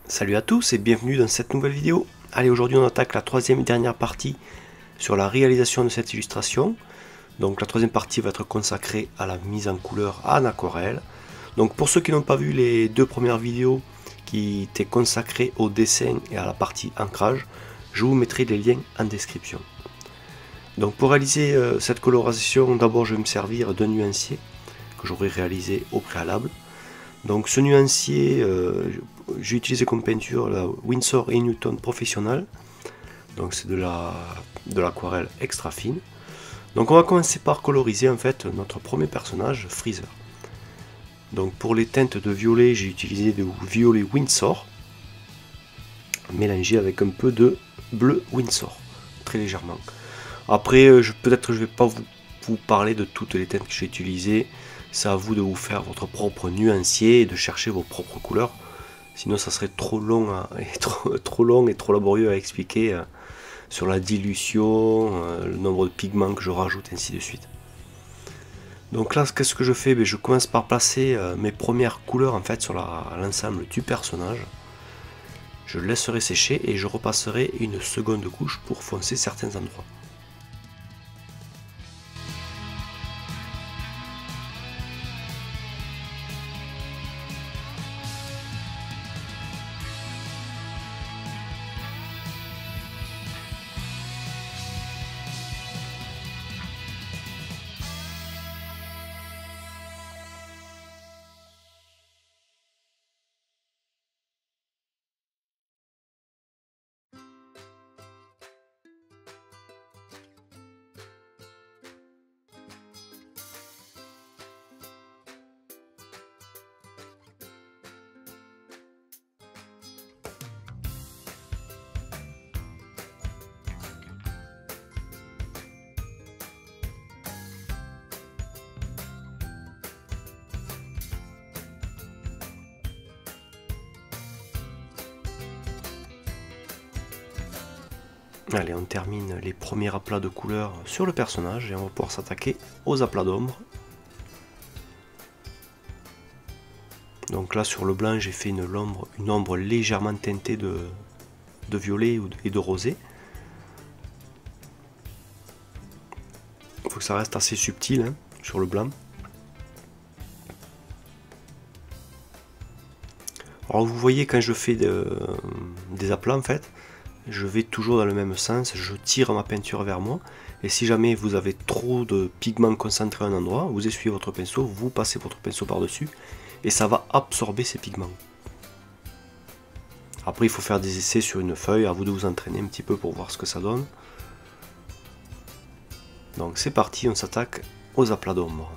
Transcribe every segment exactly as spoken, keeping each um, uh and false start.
Salut à tous et bienvenue dans cette nouvelle vidéo. Allez, aujourd'hui on attaque la troisième et dernière partie sur la réalisation de cette illustration. Donc la troisième partie va être consacrée à la mise en couleur en aquarelle. Donc pour ceux qui n'ont pas vu les deux premières vidéos qui étaient consacrées au dessin et à la partie ancrage, je vous mettrai les liens en description. Donc pour réaliser euh, cette colorisation, d'abord je vais me servir d'un nuancier que j'aurais réalisé au préalable. Donc ce nuancier, euh, j'ai utilisé comme peinture la Winsor et Newton Professional. Donc c'est de la de l'aquarelle extra fine. Donc on va commencer par coloriser en fait notre premier personnage, Freezer. Donc pour les teintes de violet, j'ai utilisé du violet Winsor, mélangé avec un peu de bleu Winsor, très légèrement. Après, peut-être que je ne vais pas vous, vous parler de toutes les teintes que j'ai utilisées. C'est à vous de vous faire votre propre nuancier et de chercher vos propres couleurs. Sinon, ça serait trop long, à, et trop, trop long et trop laborieux à expliquer euh, sur la dilution, euh, le nombre de pigments que je rajoute, ainsi de suite. Donc là, qu'est-ce que je fais? Ben, je commence par placer euh, mes premières couleurs en fait sur l'ensemble du personnage. Je le laisserai sécher et je repasserai une seconde couche pour foncer certains endroits. Allez, on termine les premiers aplats de couleurs sur le personnage et on va pouvoir s'attaquer aux aplats d'ombre. Donc là sur le blanc j'ai fait une ombre, une ombre légèrement teintée de, de violet et de rosé. Il faut que ça reste assez subtil hein, sur le blanc. Alors vous voyez quand je fais de, des aplats en fait, je vais toujours dans le même sens, je tire ma peinture vers moi, et si jamais vous avez trop de pigments concentrés à un endroit, vous essuyez votre pinceau, vous passez votre pinceau par-dessus, et ça va absorber ces pigments. Après il faut faire des essais sur une feuille, à vous de vous entraîner un petit peu pour voir ce que ça donne. Donc c'est parti, on s'attaque aux aplats d'ombre.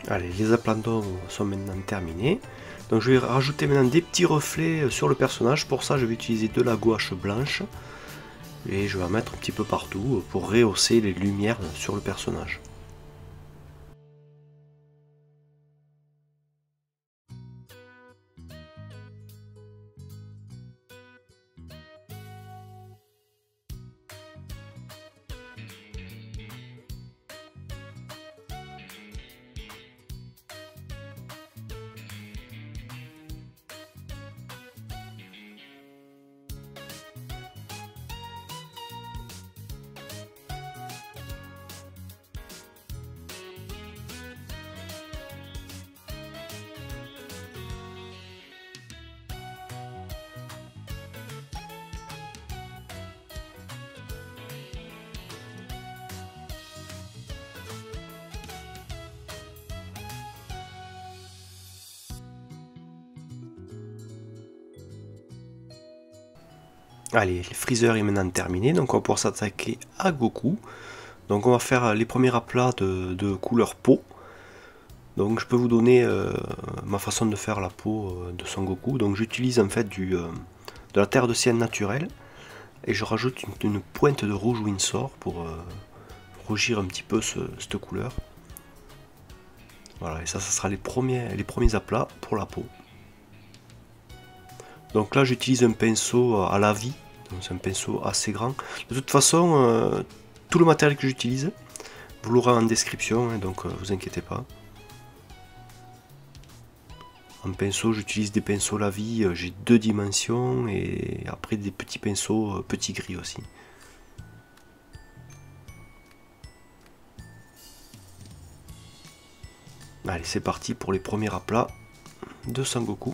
Allez, les aplats d'ombre sont maintenant terminés. Donc je vais rajouter maintenant des petits reflets sur le personnage. Pour ça, je vais utiliser de la gouache blanche. Et je vais en mettre un petit peu partout pour rehausser les lumières sur le personnage. Allez, le freezer est maintenant terminé, donc on va pouvoir s'attaquer à Goku. Donc on va faire les premiers aplats de, de couleur peau. Donc je peux vous donner euh, ma façon de faire la peau de Son Goku. Donc j'utilise en fait du, euh, de la terre de sienne naturelle. Et je rajoute une, une pointe de rouge Windsor pour euh, rougir un petit peu ce, cette couleur. Voilà, et ça, ça sera les premiers, les premiers aplats pour la peau. Donc là j'utilise un pinceau à la vie, c'est un pinceau assez grand. De toute façon, euh, tout le matériel que j'utilise, vous l'aurez en description, hein, donc euh, vous inquiétez pas. En pinceau, j'utilise des pinceaux la vie, euh, j'ai deux dimensions et après des petits pinceaux euh, petits gris aussi. Allez, c'est parti pour les premiers aplats de Son Goku.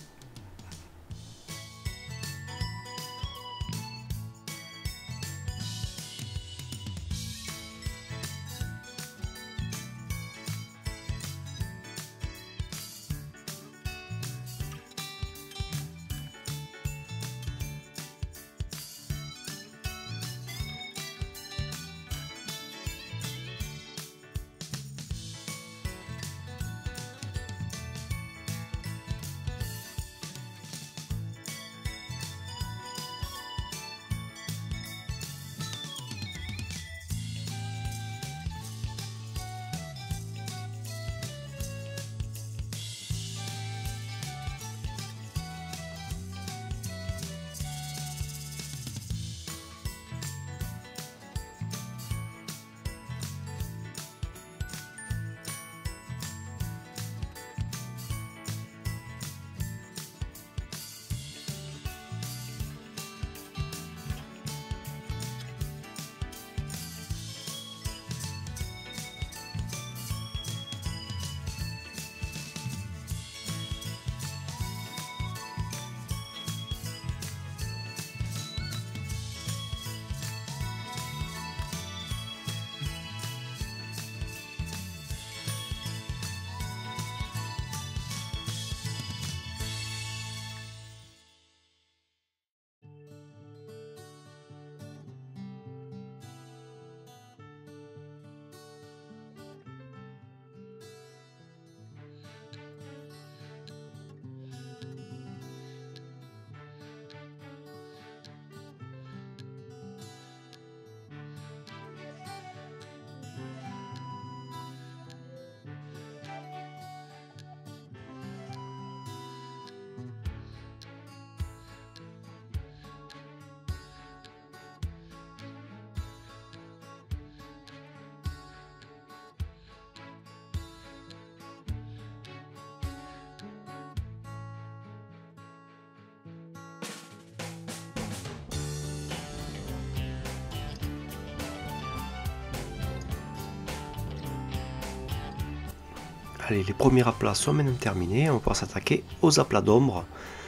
Allez, les premiers aplats sont maintenant terminés, on va pouvoir s'attaquer aux aplats d'ombre.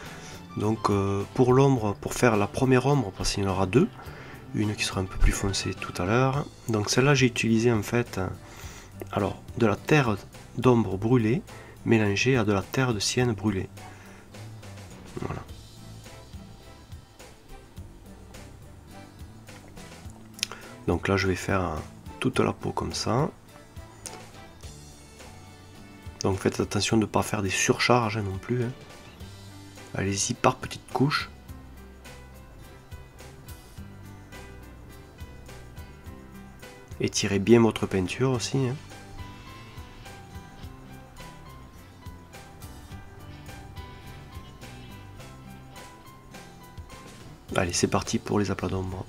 Donc euh, pour l'ombre, pour faire la première ombre, parce qu'il y en aura deux, une qui sera un peu plus foncée tout à l'heure. Donc celle-là j'ai utilisé en fait alors de la terre d'ombre brûlée mélangée à de la terre de sienne brûlée. Voilà. Donc là je vais faire toute la peau comme ça. Donc faites attention de ne pas faire des surcharges hein, non plus. Hein. Allez-y par petites couches. Étirez bien votre peinture aussi. Hein. Allez, c'est parti pour les aplats d'ombre.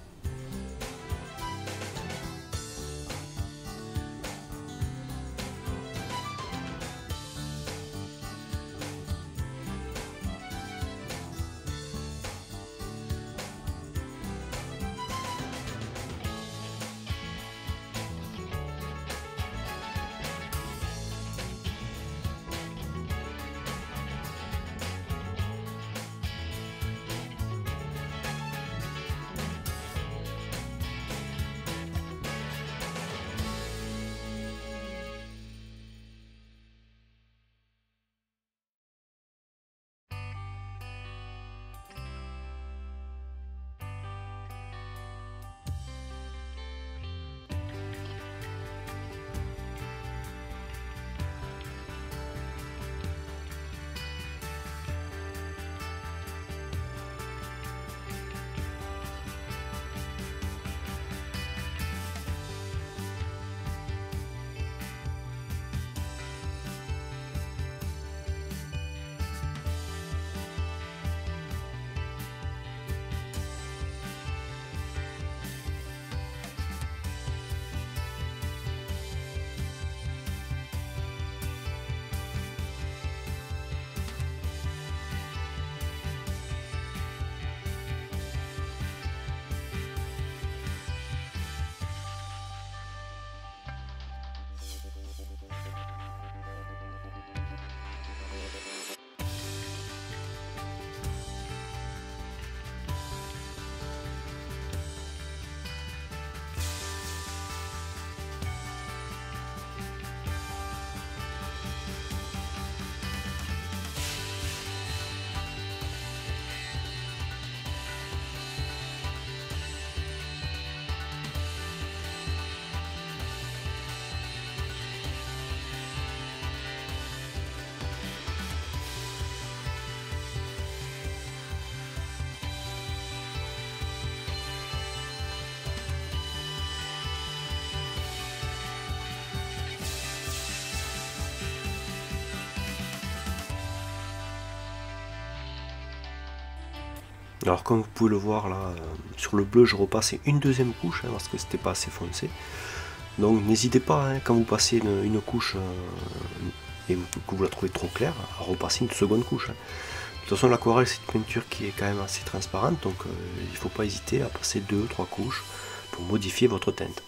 Alors comme vous pouvez le voir là, euh, sur le bleu je repassais une deuxième couche hein, parce que c'était pas assez foncé. Donc n'hésitez pas hein, quand vous passez une, une couche euh, et que vous la trouvez trop claire, à repasser une seconde couche. Hein. De toute façon l'aquarelle c'est une peinture qui est quand même assez transparente, donc euh, il ne faut pas hésiter à passer deux trois couches pour modifier votre teinte.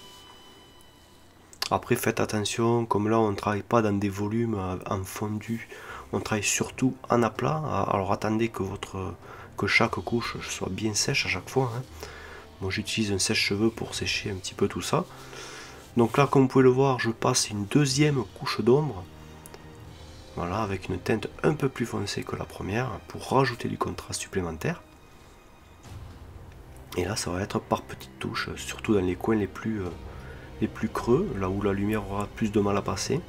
Après faites attention, comme là on ne travaille pas dans des volumes en fondu, on travaille surtout en aplat, alors attendez que votre que chaque couche soit bien sèche à chaque fois. Hein. Moi j'utilise un sèche-cheveux pour sécher un petit peu tout ça. Donc là comme vous pouvez le voir, je passe une deuxième couche d'ombre. Voilà, avec une teinte un peu plus foncée que la première, pour rajouter du contraste supplémentaire. Et là ça va être par petites touches, surtout dans les coins les plus, euh, les plus creux, là où la lumière aura plus de mal à passer.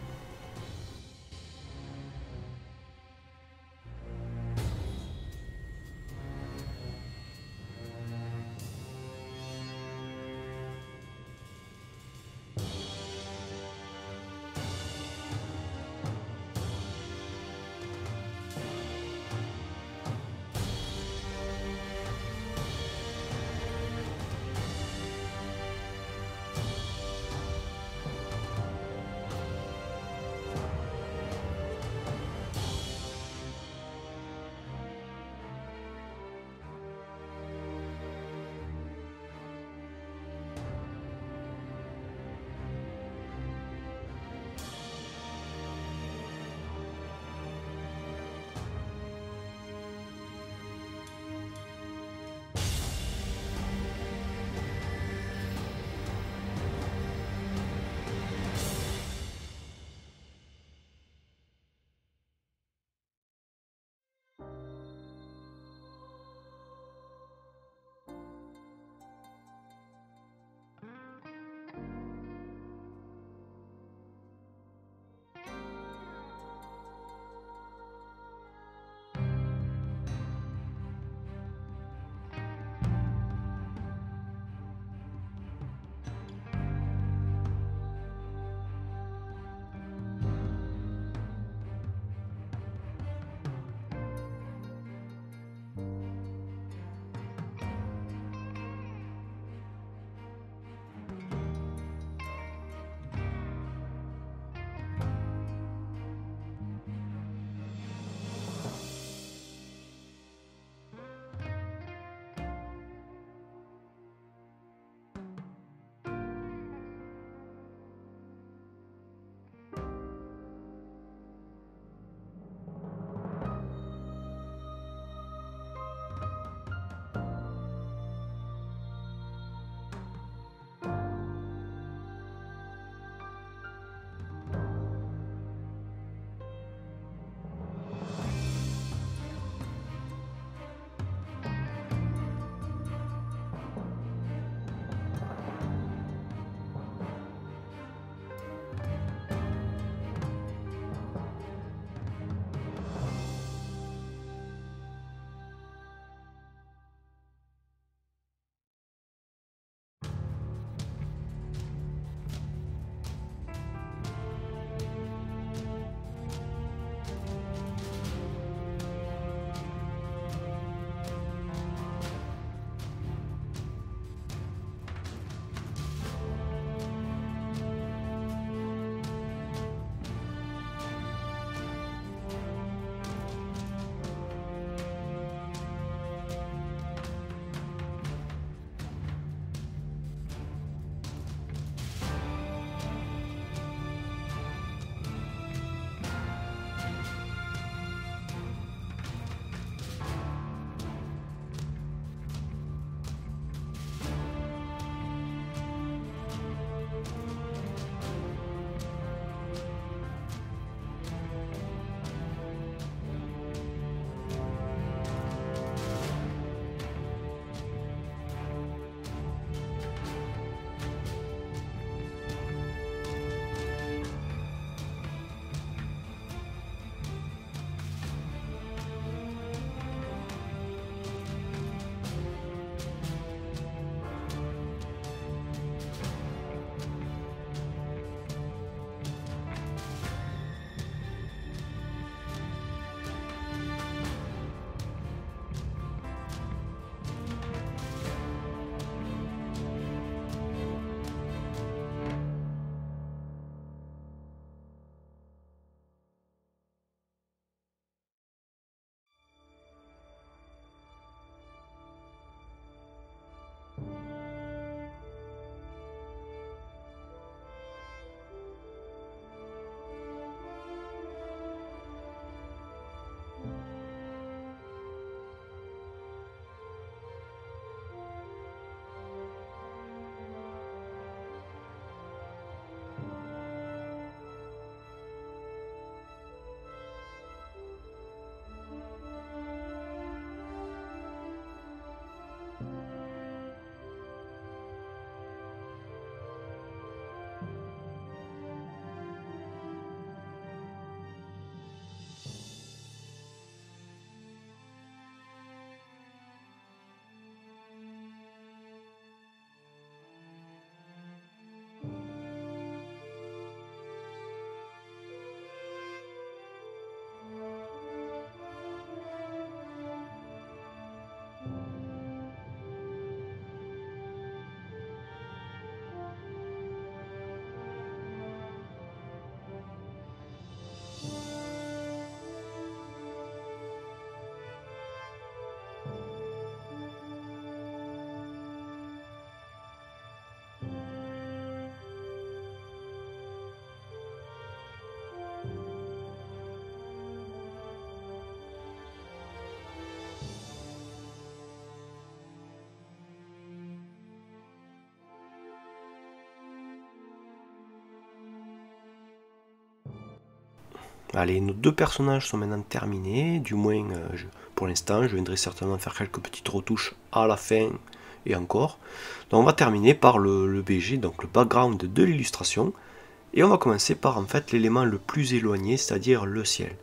Allez, nos deux personnages sont maintenant terminés, du moins euh, je, pour l'instant. Je viendrai certainement faire quelques petites retouches à la fin et encore. Donc on va terminer par le, le B G, donc le background de l'illustration. Et on va commencer par en fait l'élément le plus éloigné, c'est-à-dire le ciel.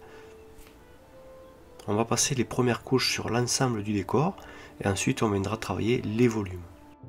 On va passer les premières couches sur l'ensemble du décor et ensuite on viendra travailler les volumes.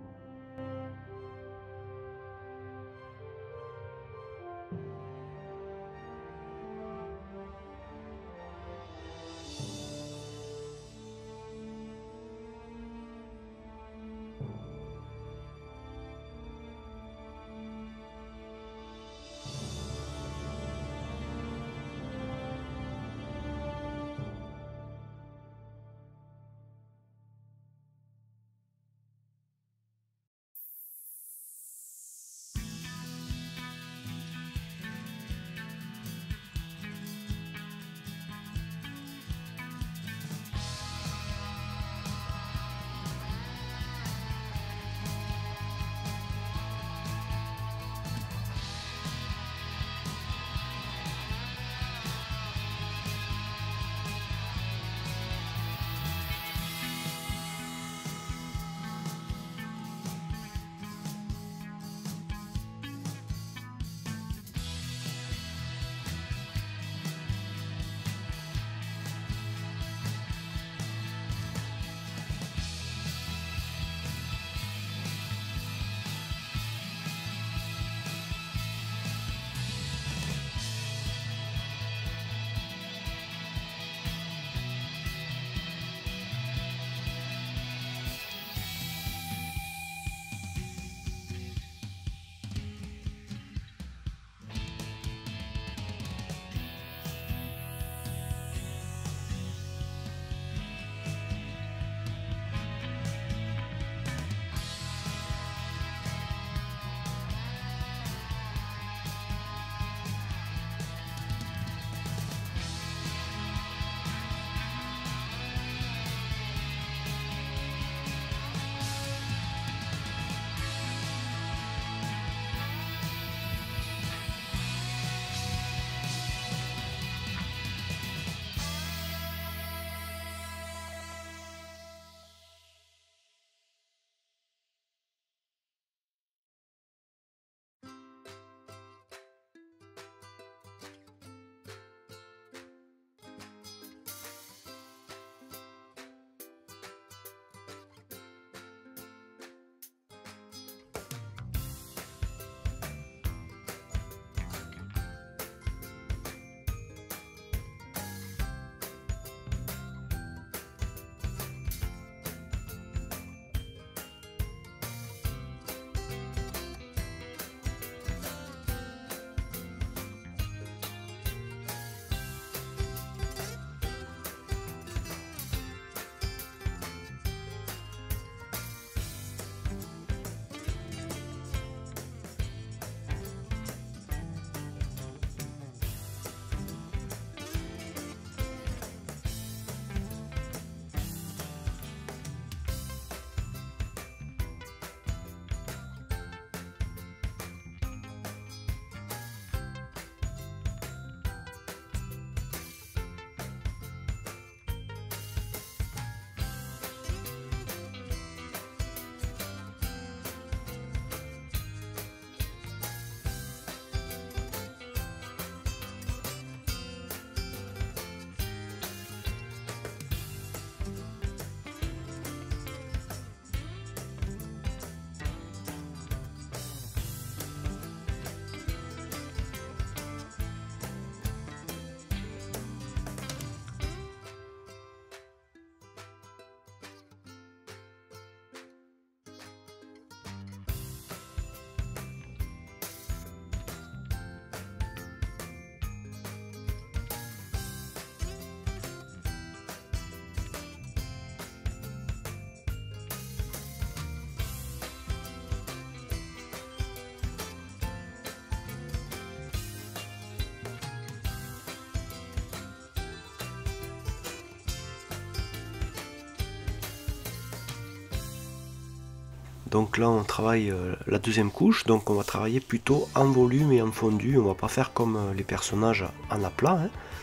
Donc là on travaille euh, la deuxième couche, donc on va travailler plutôt en volume et en fondu, on va pas faire comme euh, les personnages en aplat, hein.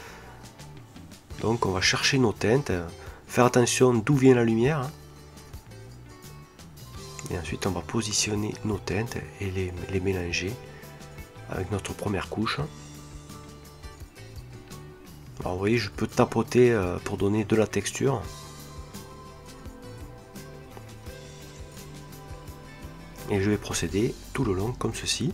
Donc on va chercher nos teintes, faire attention d'où vient la lumière. Hein. Et ensuite on va positionner nos teintes et les, les mélanger avec notre première couche. Alors vous voyez, je peux tapoter pour donner de la texture. Et je vais procéder tout le long comme ceci.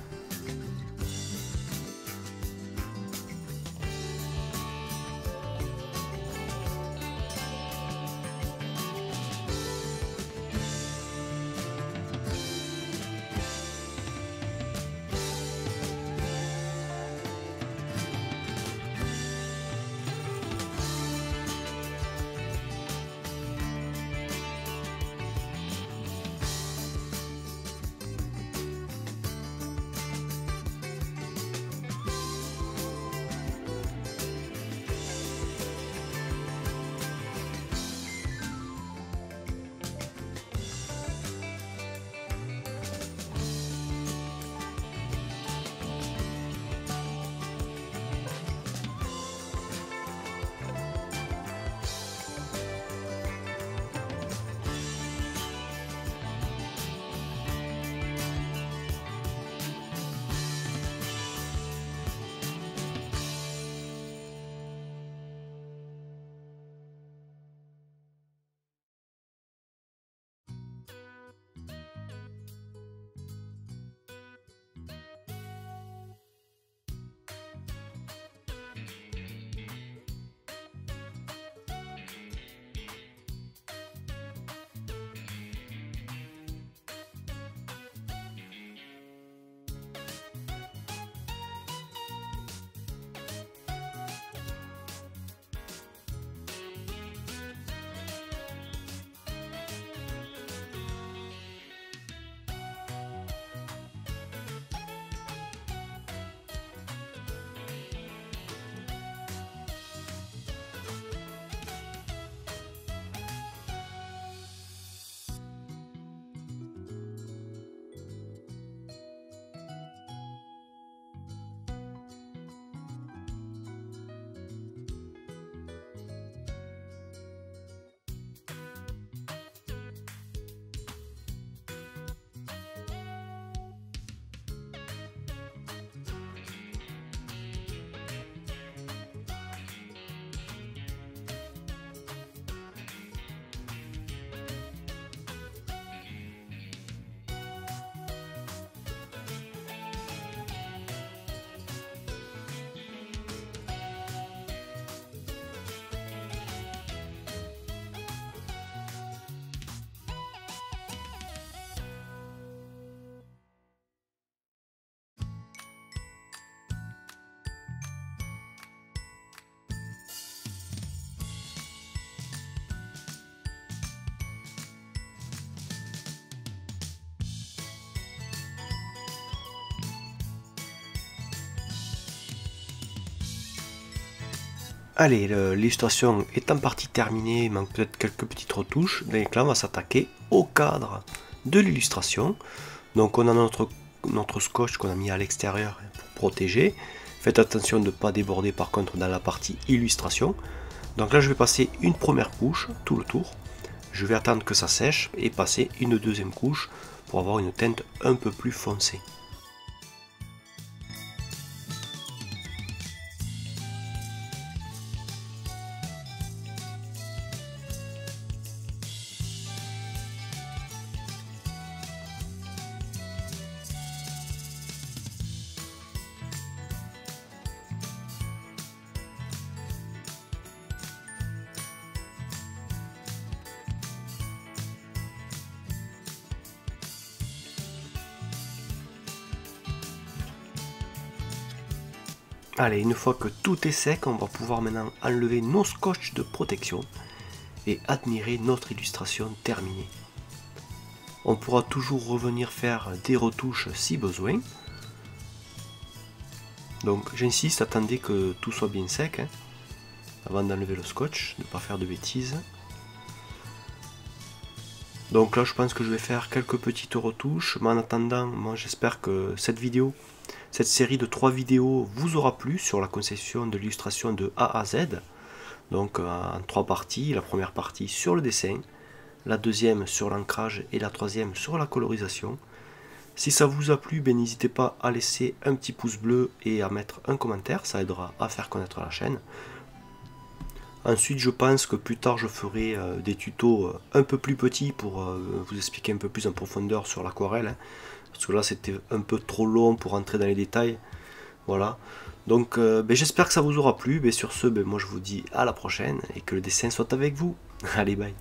Allez, l'illustration est en partie terminée, il manque peut-être quelques petites retouches. Donc là, on va s'attaquer au cadre de l'illustration. Donc on a notre, notre scotch qu'on a mis à l'extérieur pour protéger. Faites attention de ne pas déborder par contre dans la partie illustration. Donc là, je vais passer une première couche, tout le tour. Je vais attendre que ça sèche et passer une deuxième couche pour avoir une teinte un peu plus foncée. Allez, une fois que tout est sec, on va pouvoir maintenant enlever nos scotch de protection et admirer notre illustration terminée. On pourra toujours revenir faire des retouches si besoin. Donc j'insiste, attendez que tout soit bien sec hein, avant d'enlever le scotch, ne pas faire de bêtises. Donc là je pense que je vais faire quelques petites retouches, mais en attendant, moi j'espère que cette vidéo, cette série de trois vidéos vous aura plu sur la conception de l'illustration de A à Z. Donc en trois parties, la première partie sur le dessin, la deuxième sur l'ancrage et la troisième sur la colorisation. Si ça vous a plu, ben, n'hésitez pas à laisser un petit pouce bleu et à mettre un commentaire, ça aidera à faire connaître la chaîne. Ensuite, je pense que plus tard, je ferai euh, des tutos euh, un peu plus petits pour euh, vous expliquer un peu plus en profondeur sur l'aquarelle. Hein, parce que là, c'était un peu trop long pour entrer dans les détails. Voilà. Donc, euh, ben, j'espère que ça vous aura plu. Ben, sur ce, ben, moi, je vous dis à la prochaine et que le dessin soit avec vous. Allez, bye.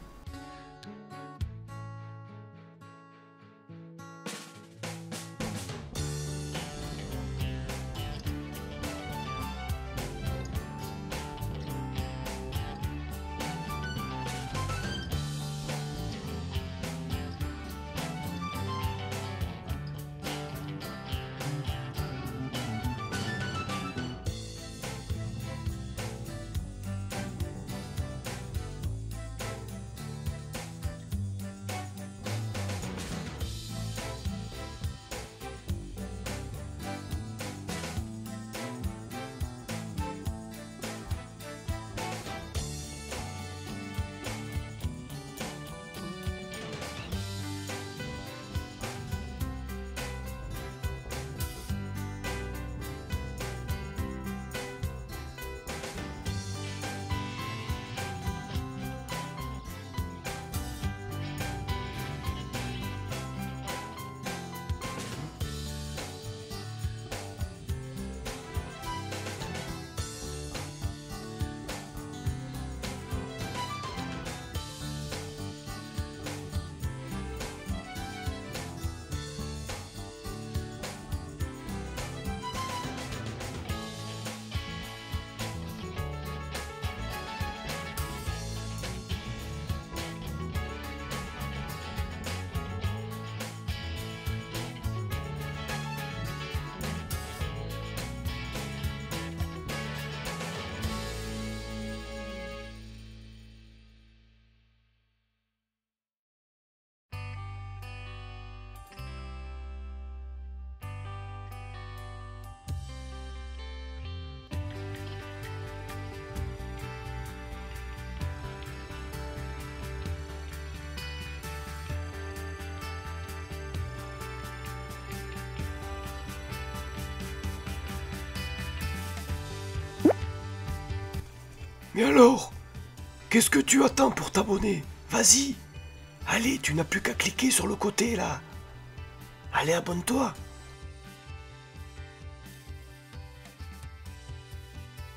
Mais alors, qu'est-ce que tu attends pour t'abonner? Vas-y, allez, tu n'as plus qu'à cliquer sur le côté là. Allez, abonne-toi.